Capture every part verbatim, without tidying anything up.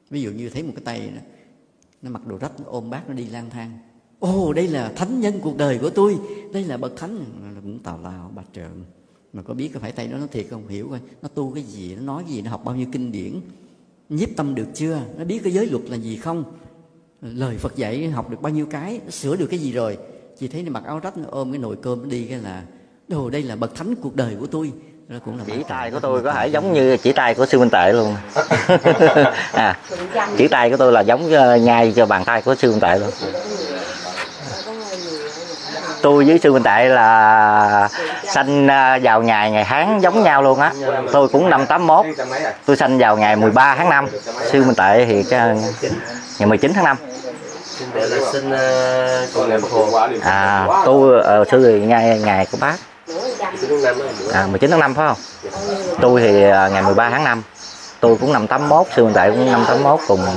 Ví dụ như thấy một cái tay đó, nó mặc đồ rách, nó ôm bát, nó đi lang thang. Ồ, đây là thánh nhân cuộc đời của tôi, đây là bậc thánh. Nó cũng tào lao bạch trợn. Mà có biết có phải tay đó nó thiệt không? Hiểu coi, nó tu cái gì, nó nói cái gì, nó học bao nhiêu kinh điển, nhiếp tâm được chưa, nó biết cái giới luật là gì không, lời Phật dạy học được bao nhiêu cái, nó sửa được cái gì rồi. Chỉ thấy nó mặc áo rách, nó ôm cái nồi cơm, nó đi cái là đồ, đây là bậc thánh cuộc đời của tôi. Đó cũng là chỉ tay của tôi có thể giống như chỉ tay của Sư Minh Tuệ luôn. À, chỉ tay của tôi là giống ngay cho bàn tay của Sư Minh Tuệ luôn. Tôi với Sư Minh Tuệ là sanh vào ngày ngày tháng giống nhau luôn á. Tôi cũng năm tám mốt, tôi sanh vào ngày mười ba tháng năm. Sư Minh Tuệ thì ngày mười chín tháng năm. À, tôi uh, sư thì ngày ngày của bác. À, mười chín tháng năm phải không? Tôi thì uh, ngày mười ba tháng năm. Tôi cũng năm tám mốt, Sư Minh Tuệ cũng năm tám mốt cùng.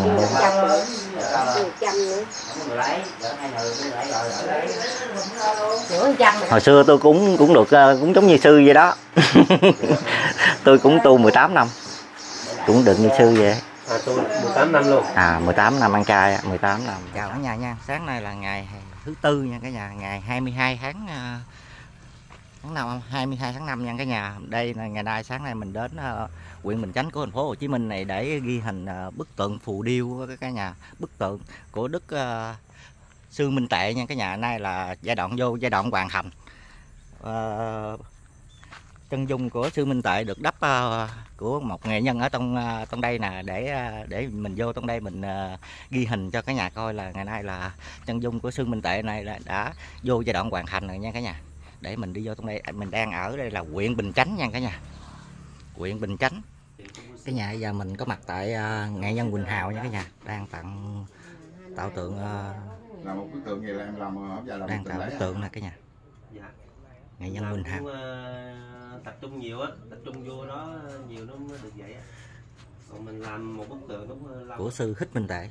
Hồi xưa tôi cũng cũng được cũng giống như sư vậy đó. Tôi cũng tu mười tám năm. Cũng được như sư vậy. À, tôi mười tám năm luôn. À, mười tám năm ăn chay, mười tám năm. Chào cả nhà nha. Sáng nay là ngày thứ tư nha cả nhà, ngày hai mươi hai tháng tháng năm, hai mươi hai tháng năm nha cả nhà. Đây là ngày nay sáng nay mình đến uh, huyện Bình Chánh của thành phố Hồ Chí Minh này để ghi hình uh, bức tượng phù điêu cả nhà, bức tượng của Đức uh, Sư Minh Tuệ nha cả nhà. Nay là giai đoạn vô giai đoạn hoàn thành. Uh, chân dung của Sư Minh Tuệ được đắp uh, của một nghệ nhân ở trong uh, trong đây nè, để uh, để mình vô trong đây mình uh, ghi hình cho cả nhà coi là ngày nay là chân dung của Sư Minh Tuệ này là đã vô giai đoạn hoàn thành rồi nha cả nhà. Để mình đi vô trong đây, mình đang ở đây là huyện Bình Chánh nha cả nhà, huyện Bình Chánh. Cái nhà giờ mình có mặt tại uh, nghệ nhân Quỳnh Hào nha cả nhà, đang tặng tạo tượng uh, làm một bức tượng gì là em làm làm đang tạo bức tượng nè cả nhà. Dạ. Nghệ nhân Quỳnh Hào. Uh, tập trung nhiều á, tập trung vô đó nhiều nó mới được vậy á. Còn mình làm một bức tượng đúng lâu. Của sư Thích Minh Tuệ.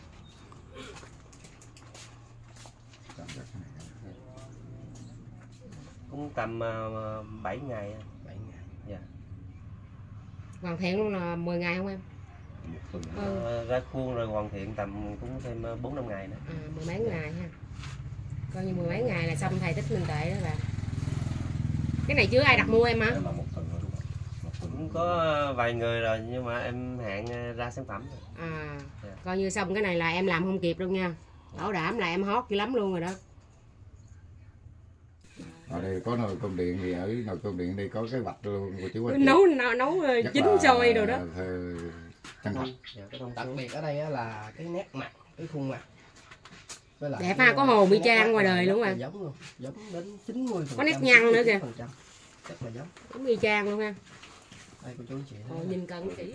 Cũng tầm uh, bảy ngày. bảy ngày. Dạ. Hoàn thiện luôn là mười ngày không em? Ừ. Uh, ra khuôn rồi hoàn thiện tầm cũng thêm bốn năm ngày nữa. À, mười mấy ngày ha. Coi như mười mấy ngày là xong thầy Thích Minh Tuệ đó bà. Cái này chưa ai đặt mua em hả? Cũng có vài người rồi nhưng mà em hẹn ra sản phẩm rồi. À, yeah. Coi như xong cái này là em làm không kịp luôn nha. Bảo đảm là em hot dữ lắm luôn rồi đó. Ở đây có nồi cơm điện thì ở nồi cơm điện đây có cái vạch luôn của chú anh. Nấu nấu, nấu chín sôi rồi đó. Chân thật. Đặc biệt ở đây là cái nét mặt, cái khuôn mặt. Đẹp ha, có hồ Mỹ Trang ngoài đời luôn à. Giống luôn, giống đến chín mươi phần trăm. Có nét nhăn nữa kìa. Rất là giống. Giống Mỹ Trang luôn ha. Đây của chú chị. Ồ, nhìn cân kỹ.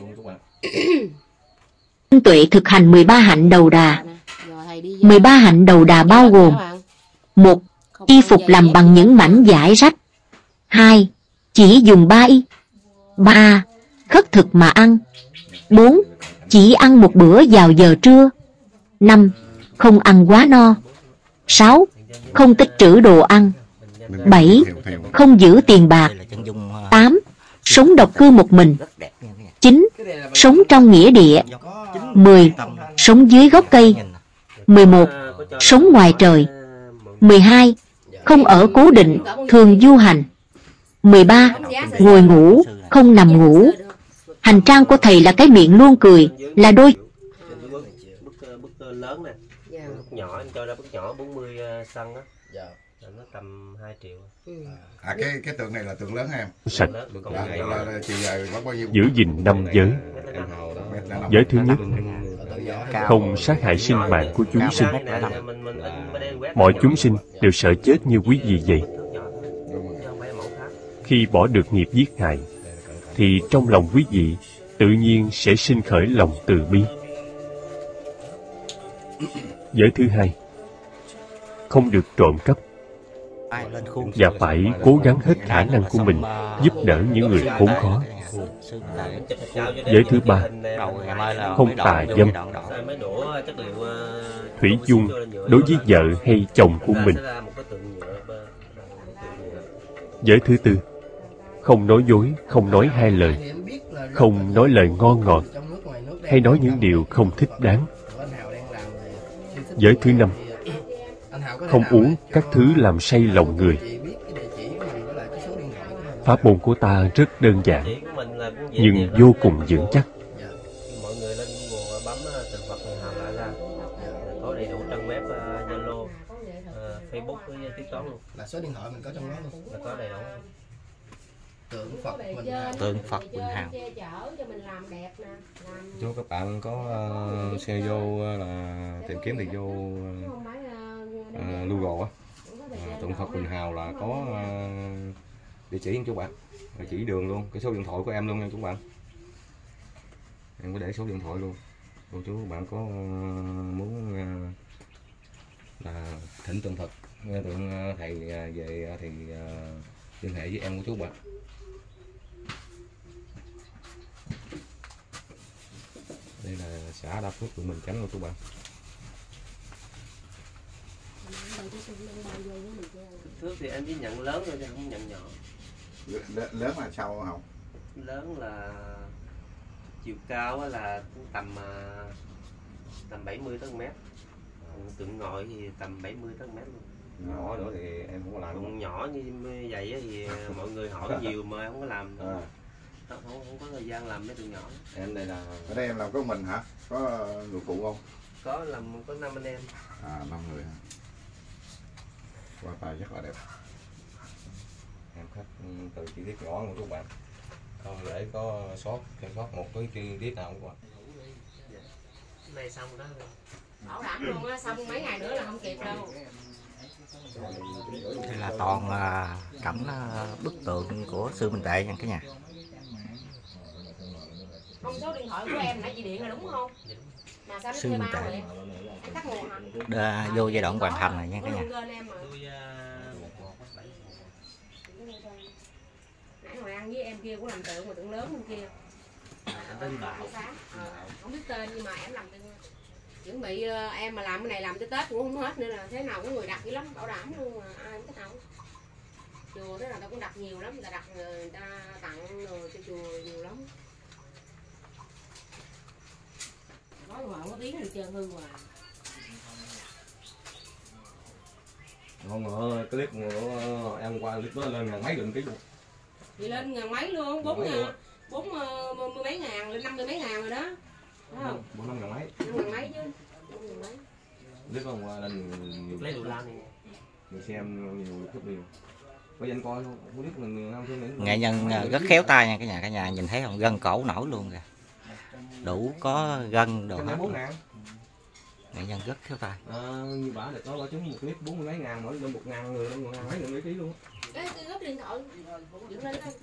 Minh Tuệ thực hành mười ba hạnh đầu đà. mười ba hạnh đầu đà bao gồm: một. Y phục làm bằng những mảnh vải rách. Hai. Chỉ dùng ba y. Ba. Khất thực mà ăn. Bốn. Chỉ ăn một bữa vào giờ trưa. Năm. Không ăn quá no. Sáu. Không tích trữ đồ ăn. Bảy. Không giữ tiền bạc. Tám. Sống độc cư một mình. Chín. Sống trong nghĩa địa. Mười. Sống dưới gốc cây. Mười một. Sống ngoài trời. Mười hai. Không ở cố định, thường du hành. Mười ba. Ngồi ngủ, không nằm ngủ. Hành trang của thầy là cái miệng luôn cười, là đôi. Bức lớn nè, bức nhỏ em cho ra bức nhỏ bốn mươi xăng á. Nó tầm hai triệu. À, cái cái tượng này là tượng lớn hả em? Sạch. Là, là, là, chị có bao nhiêu? Giữ gìn năm giới. Giới thứ nhất, không sát hại sinh mạng của chúng sinh. Mọi chúng sinh đều sợ chết như quý vị vậy. Khi bỏ được nghiệp giết hại, thì trong lòng quý vị tự nhiên sẽ sinh khởi lòng từ bi. Giới thứ hai, không được trộm cắp, và phải cố gắng hết khả năng của mình giúp đỡ những người khốn khó. Giới thứ ba, không tà dâm, thủy chung đối với vợ hay chồng của mình. Giới thứ tư, không nói dối, không nói hai lời, không nói lời ngon ngọt, hay nói những điều không thích đáng. Anh Hào đang làm siêu thích Giới thứ năm, anh Hào có thể không nào uống cho các thứ làm say lòng người. chị biết cái địa chỉ của mình với lại cái số điện thoại của mình? Pháp môn của ta rất đơn giản, Chỉ của mình là cũng dễ nhưng tìm lắm. vô cùng vững chắc. Dạ. Mọi người lên Google bấm uh, Từ Phật Người Hào lại ra, có đầy đủ trang web, uh, Zalo, uh, Facebook với tiếp toán luôn, Là số điện thoại mình có trong đó luôn. là có đầy đủ. Tượng Phật mình Tượng Phật Quỳnh Hào. Chú các bạn có uh, xe vô uh, là tìm kiếm thì vô uh, uh, Google á, uh, Tượng Phật Quỳnh Hào là có uh, địa chỉ chú bạn, địa chỉ đường luôn, cái số điện thoại của em luôn nha chú bạn. Em có để số điện thoại luôn. Cô chú bạn có uh, muốn uh, là thỉnh tượng Phật, nghe tượng uh, thầy uh, về uh, thì uh, liên hệ với em của chú bạn. Đây là xã Đa Phước, huyện Bình Chánh của chú bạn. Thước thì em chỉ nhận lớn thôi chứ không nhận nhỏ. L- lớn là sao không? Lớn là chiều cao á là tầm uh, tầm bảy mươi tới một mét. Còn tượng ngồi thì tầm bảy mươi tới một mét luôn. Nhỏ nữa thì em không có làm. Còn nhỏ như vậy á thì mọi người hỏi nhiều mà em không có làm. À. Không, không, không có thời gian làm mấy tượng nhỏ. Em đây là Ở đây em làm có mình hả? Có người phụ không? Có làm có năm anh em. À, năm người hả? Qua tay rất là đẹp. em khắc từ chi tiết nhỏ của các bạn, không để có sót thêm sót một cái chi tiết nào của bạn. Này xong đó. Bảo đảm luôn á, xong mấy ngày nữa là không kịp đâu. Đây là toàn là cảnh uh, bức tượng của Sư Minh Tệ nha cả nhà. Không, số điện thoại của em nãy chị điện là đúng không? Mà sao nó Sư kêu Minh bao Tệ. vậy? Em cắt nguồn hả? Đa, vô giai đoạn hoàn thành này nha cả nhà. Nãy hồi ăn với em kia cũng làm tượng mà tượng lớn bên kia. Tên Bảo. Ờ, không biết tên nhưng mà em làm tượng. Chuẩn bị em mà làm cái này làm tới Tết cũng không hết nữa, là thế nào có người đặt dữ lắm, bảo đảm luôn mà ai cũng thích không. Chùa đó là ta cũng đặt nhiều lắm, người ta đặt người ta tặng rồi cho chùa nhiều lắm. Nói mà không có tiếng thì trơn hư hoài. Không ngờ clip của em qua clip đó lên ngàn mấy lần ký luôn. Thì lên ngàn mấy luôn, bốn ngàn, bốn mươi mấy ngàn, lên năm mươi mấy ngàn rồi đó. Đúng không? Bốn năm ngàn mấy. Năm ngàn mấy chứ. Năm ngàn mấy. Clip đó qua lên nhiều. Lấy đồ la này. Mình xem nhiều clip nhiều. Bây giờ anh coi luôn, không biết mình không thương nữa. Nghệ nhân rất khéo tay nha cả nhà, cả nhà nhìn thấy không, gân cổ nổi luôn kìa, đủ có gân đồ hết. bốn ngàn. Nghệ nhân rất khéo tay. À, như bả được có chúng một clip bốn mươi mấy ngàn, mỗi lên một ngàn người, lên một ngàn mấy người ký luôn. Ê, tôi góp điện thoại dựng lên đây.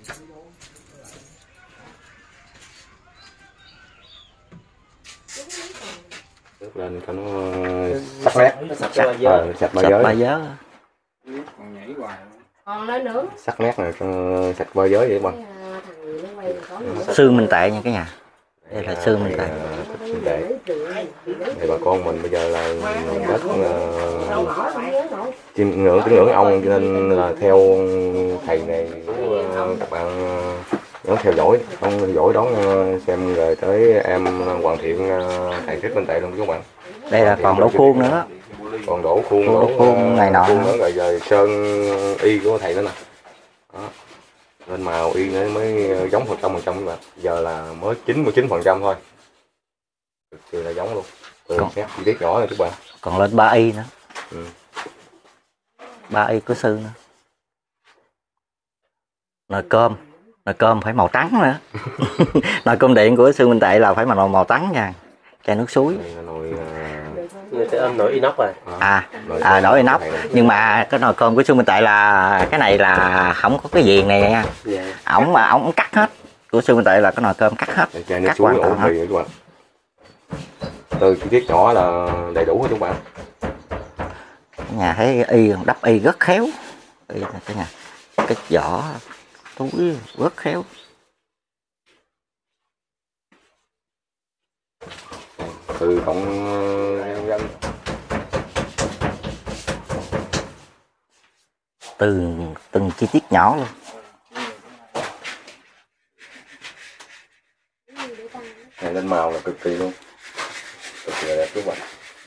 Nước lên cho nó sắc nét, Sạch sạch ba sạch ba Sạch giới. ba giới. Còn nhảy hoài. Còn lên nữa. Sắc nét này sạch ba giới vậy bạn. Thằng nó quay có nữa. Sư Minh Tệ nha cả nhà. Đây là Sư Minh Tệ. Minh Tệ. Thì bà con mình bây giờ là rất uh, chiêm ngưỡng tín ngưỡng ông, cho nên là theo thầy này uh, các bạn uh, theo dõi, không theo dõi đón uh, xem rồi tới em hoàn thiện uh, thầy Thích Minh Tệ luôn các bạn. Đây là còn đổ khuôn nữa. Còn đổ khuôn, đổ khuôn ngày nọ khuôn nữa, rồi giờ sơn y của thầy nữa nè. Đó. Lên màu y nữa mới giống phần trăm phần trăm các bạn. Giờ là mới chín mươi chín phần trăm thôi. Thực sự là giống luôn. Từ Còn, chi tiết nhỏ này các bạn. Còn lên ba y nữa. Ừ. ba y của sư nữa. Nồi cơm, nồi cơm phải màu trắng nữa. Nồi cơm điện của Sư Minh Tệ là phải màu màu trắng nha. Chai nước suối. Đây là nồi Người ta ôm nồi inox rồi. À, à nồi inox. Nhưng mà cái nồi cơm của Sư Minh Tệ là cái này là không có cái viền này nha. Dạ. Ổng mà ổng cắt hết. Của Sư Minh Tệ là cái nồi cơm cắt hết. chai nước Cắt suối hoàn toàn ổn hết. mì các bạn. Từ chi tiết nhỏ là đầy đủ hết các bạn. Nhà thấy y đắp y rất khéo. Y cái nhà cái vỏ túi rất khéo. Từ cộng gân. Từng từng chi tiết nhỏ luôn. Này lên lên màu là cực kỳ luôn, cực kỳ đẹp các bạn.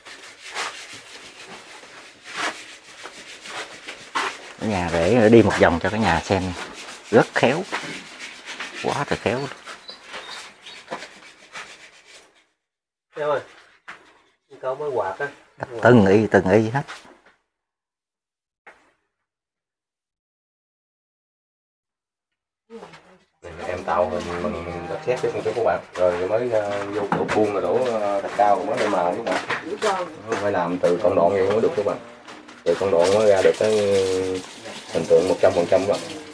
Cái nhà để đi một vòng cho cái nhà xem, rất khéo, quá trời khéo. Em ơi, câu mới quạt á. Từng y từng y hết. Em tạo mình mình đặt xét cái cho các bạn, rồi mới uh, vô đổ khuôn là đổ uh, thạch cao mới lên màu các bạn. Phải làm từ công đoạn vậy mới được các bạn. Từ công đoạn mới ra được cái hình tượng một trăm phần trăm đó.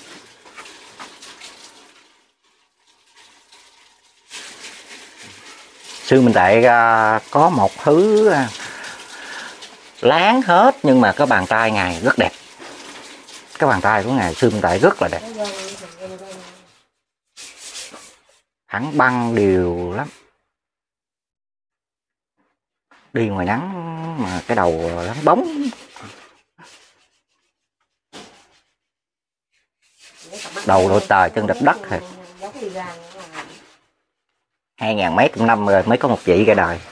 Sư Minh Tệ uh, có một thứ uh, láng hết, nhưng mà cái bàn tay ngài rất đẹp. Cái bàn tay của ngài Sư Minh Tệ rất là đẹp, thẳng băng đều lắm. Đi ngoài nắng mà cái đầu nắng bóng. Đầu đội tờ chân đập đất thôi. Hai ngàn mấy trăm năm rồi mới có một vị ra đời.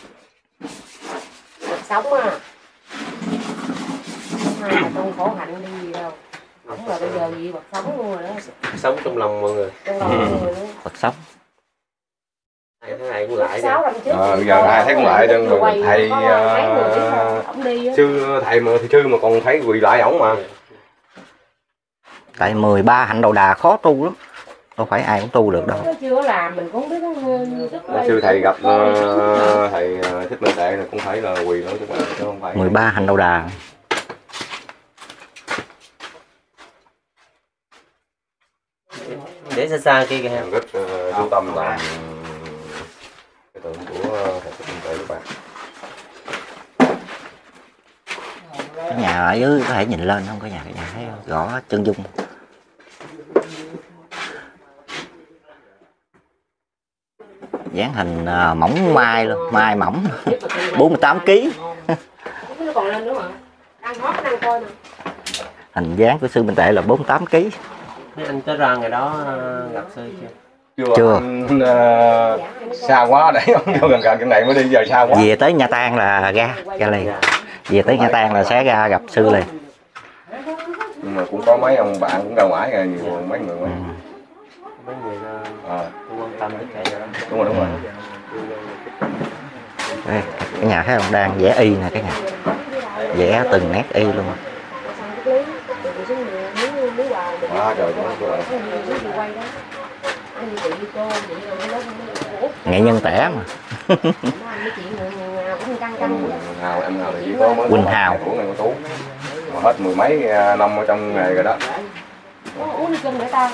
Sống à. Hai là con khổ hạnh đi gì đâu. Không là bây giờ gì Phật sống luôn rồi đó. Sống trong lòng mọi người. Trong lòng mọi người nữa. Phật sống. Hai tháng này cũng lại. À, bây giờ hai tháng cũng lại đơn rồi thầy uh, sư thầy mà thì sư mà còn thấy quỳ lại ổng mà. Tại mười ba hạnh đầu đà khó tu lắm, đâu phải ai cũng tu được đâu. Chưa làm mình cũng biết sư thầy gặp uh, thầy uh, Thích Minh Tệ là cũng phải là quỳ nữa chứ không phải. mười ba hạnh đầu đà. Để xa xa kia kìa. Rất uh, chú tâm làm cái tượng của thầy Thích Minh Tệ các bạn. Cái nhà ở dưới có thể nhìn lên không, có nhà cái nhà thấy rõ chân dung. Dáng hình uh, mỏng mai luôn, mai mỏng bốn mươi tám ki lô gam. Hình dáng của Sư Minh Tệ là bốn mươi tám ki lô gam. Anh tới ra ngày đó gặp sư chưa? Chưa, chưa. Anh, uh, xa quá để không vô gần gần cái này mới đi, giờ xa quá. Về tới Nha Trang là ra ra liền. Về tới Nha Trang là sẽ ra gặp sư liền. Nhưng mà cũng có mấy ông bạn cũng ra ngoài rồi, nhiều mấy người mấy. Ừ. Mấy người à. cũng quan tâm đến thầy đó. Đúng rồi, đúng rồi. Đây, cái nhà thấy không, đang vẽ y nè, cái nhà vẽ từng nét y luôn. À, trời ơi. Nghệ nhân tẻ mà. Hào, em Hào thì chỉ có mới Quỳnh Hào của người Tú mà hết mười mấy năm ở trong nghề rồi đó. Uống đi cưng để tao.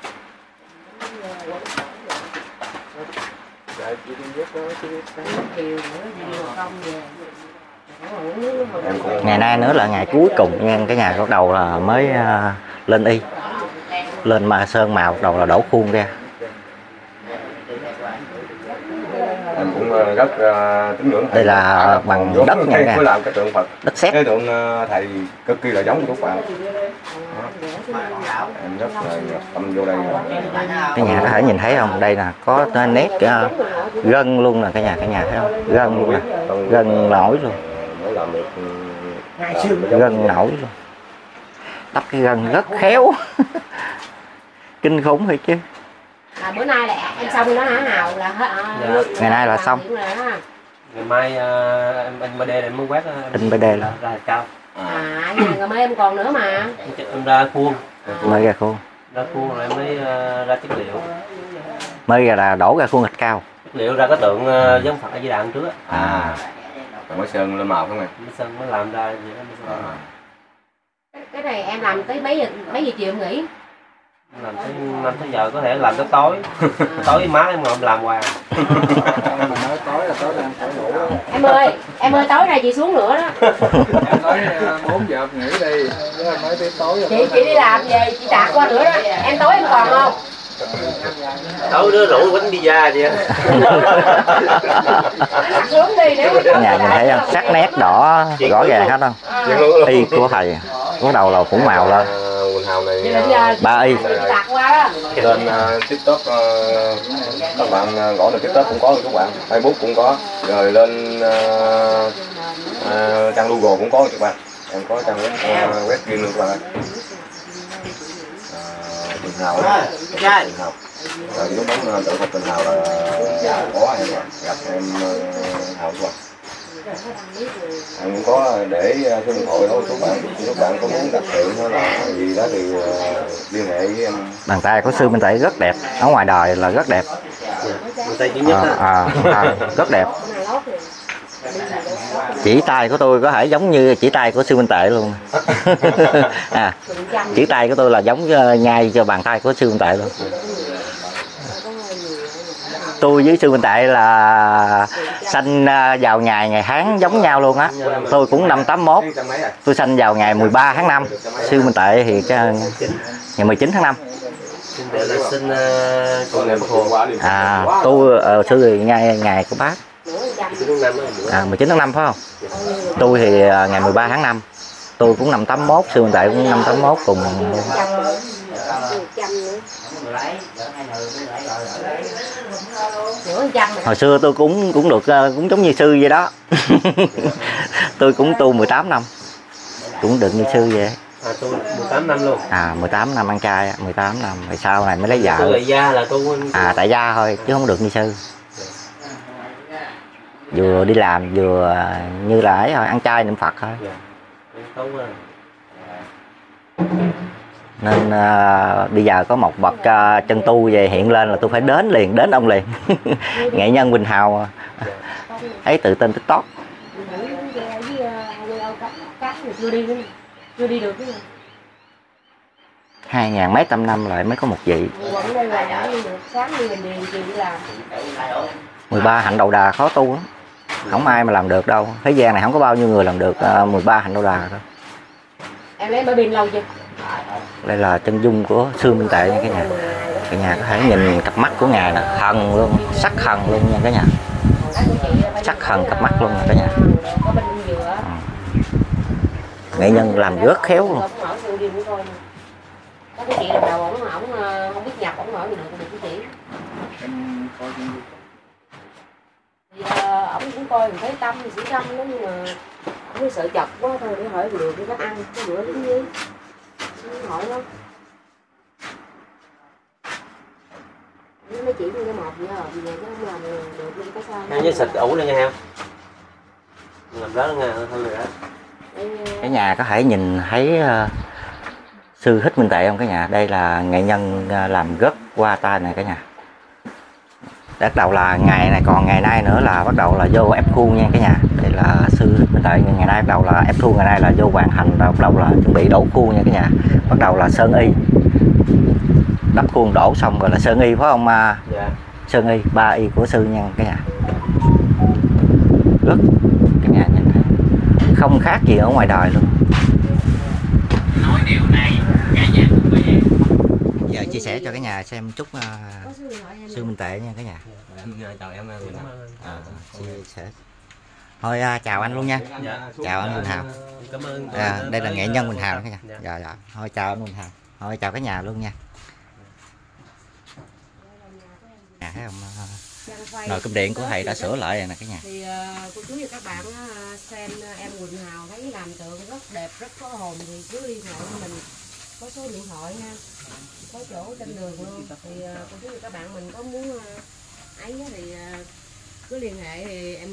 Ngày nay nữa là ngày cuối cùng nha, cái nhà bắt đầu là mới uh, lên y, lên mà sơn màu, đầu là đổ khuôn ra. Em cũng rất uh, tín ngưỡng. Đây là bằng đất nha, nha. Mới làm cái tượng Phật, đất sét. cái tượng uh, thầy cực kỳ là giống của các bạn. Em rất là tâm vô đây. Cái nhà có thể nhìn thấy không, đây là có nét uh, gân luôn nè, cái nhà cái nhà thấy không, gân luôn nè, gân nổi luôn, gân nổi luôn, đắp cái gân rất khéo. Kinh khủng thiệt chứ. À, bữa nay là em xong đó hả Hào, là hết à, dạ. Ngày nay là xong. Ngày mai uh, em in ba D này mới quét uh, in ba D là ra cao. À, ngày mai em còn nữa mà. Em ra khuôn. Mới ra khuôn. Ra khuôn rồi mới uh, ra chất liệu. Mới ra là đổ ra khuôn thạch cao. Chất liệu ra cái tượng uh, giống Phật ở Di Đà trước á. À. Rồi mới sơn lên màu không này. Mới sơn mới làm ra vậy đó, mới sơn. À. Cái này em làm tới mấy giờ mấy giờ chiều em nghỉ? Làm tới năm tới giờ có thể làm tới tối. Tối má em ngồi em làm hoài. Nói tối là tối đang phải ngủ. Em ơi, em ơi tối nay chị xuống nữa đó. Em nói bốn giờ nghỉ đi, mới tới tối rồi. Chị chị đi làm về chị tạt qua nữa đó. Em tối em còn không? Tối đứa rủ bánh pizza vậy. Xuống đi để nhà nhìn thấy không? Sắc nét đỏ rõ ràng hết không? Y của thầy bắt đầu là phủ màu lên. Quỳnh Hào này ba y. Lên uh, TikTok uh, các bạn uh, gõ lên TikTok cũng có các bạn, Facebook cũng có, rồi lên uh, uh, trang Google cũng có các bạn. Em có trang web uh, web riêng luôn các bạn. Uh, Quỳnh Hào đó. Quỳnh Hào. Rồi lúc đó tự học Quỳnh Hào là có em gặp em uh, Hào các bạn. Em cũng có để số điện thoại đó các bạn, các bạn có muốn đặt tiệm hay là gì đó thì uh, liên hệ với em. Bàn tay của Sư Minh Tệ rất đẹp, ở ngoài đời là rất đẹp. Bàn tay duy nhất à, à, à, rất đẹp. Chỉ tay của tôi có thể giống như chỉ tay của Sư Minh Tệ luôn. À, chỉ tay của tôi là giống ngay cho bàn tay của Sư Minh Tệ luôn. Tôi với Sư Minh Tệ là sanh vào ngày ngày tháng giống nhau luôn á. Tôi cũng năm tám mốt. Tôi sanh vào ngày mười ba tháng năm. Sư Minh Tệ thì ngày mười chín tháng năm. À, tôi uh, sư thì ngày ngày của bác. À, mười chín tháng năm phải không? Tôi thì uh, ngày mười ba tháng năm. Tôi cũng năm tám mốt, Sư Minh Tệ cũng năm tám mốt cùng. Hồi xưa tôi cũng cũng được cũng giống như sư vậy đó. Tôi cũng tu mười tám năm. Cũng được như sư vậy. À, tu mười tám năm luôn. À, mười tám năm ăn chay, mười tám năm rồi sau này mới lấy vợ. Tại gia là tu. À, tại gia thôi chứ không được như sư. Vừa đi làm vừa như là ấy thôi, ăn chay niệm Phật thôi. Nên uh, bây giờ có một bậc uh, chân tu về hiện lên là tôi phải đến liền, đến ông liền. Nghệ nhân Quỳnh Hào ấy tự tin TikTok. Hai ngàn mấy trăm năm lại mới có một vị. Mười ba hạnh đầu đà khó tu lắm, không ai mà làm được đâu. Thế gian này không có bao nhiêu người làm được uh, mười ba hạnh đầu đà đâu. Em lấy bởi pin lâu chưa? Đây là chân dung của Sư Minh Tệ nha cả nhà. Cả nhà có thể nhìn cặp mắt của ngài là thần luôn, sắc thần luôn nha cả nhà. Sắc thần cặp mắt luôn nha cả nhà. À. Nghệ nhân làm rất khéo luôn. Có cái chị lần đầu ổng ổng không biết nhập ổng hỏi gì được được cái chị. Thì ổng cũng coi mình thấy tâm thì sĩ tâm đó, nhưng mà ổng sợ chọc quá thôi để hỏi được cái ăn cái bữa đứng dưới. Hỏi đó. Mấy chị như cái một giờ về nó không làm được đi có sao. Ăn với xịt ủ lên nha heo. Làm đó nghe thôi rồi đó. Cái nhà có thể nhìn thấy uh, Sư Thích Minh Tệ không cả nhà? Đây là nghệ nhân uh, làm gất qua tay này cả nhà. Bắt đầu là ngày này, còn ngày nay nữa là bắt đầu là vô ép khuôn nha cả nhà. Đây là Sư Thích Minh Tệ, ngày nay bắt đầu là ép khuôn, ngày nay là vô hoàn thành, và bắt đầu là chuẩn bị đổ khuôn nha cả nhà. Bắt đầu là sơn y, đắp khuôn đổ xong rồi là sơn y phải không? Dạ. Sơn y, ba y của sư nha cả nhà. Rất cả nhà nhìn thấy không khác gì ở ngoài đời luôn. Nói điều này cả nhà giờ chia sẻ cho cả nhà xem chút uh, Sư Minh Tệ nha cả nhà. Chào em. À, chia sẻ. Thôi uh, chào anh luôn nha. Dạ. Chào anh Quỳnh Hào. Cảm ơn. À, đây là nghệ nhân Quỳnh Hào cả nhà. Dạ. Dạ, dạ. Thôi chào anh Quỳnh Hào. Thôi chào cả nhà luôn nha. À, thấy không? Uh, nồi cơm điện của thầy đã sửa lại rồi nè cả nhà. Thì uh, cô chú và các bạn uh, xem em Quỳnh Hào thấy làm tượng rất đẹp, rất có hồn thì cứ liên hệ với mình, có số điện thoại nha, có chỗ trên đường luôn. Thì uh, cô chú và các bạn mình có muốn uh, ấy thì uh, cứ liên hệ thì em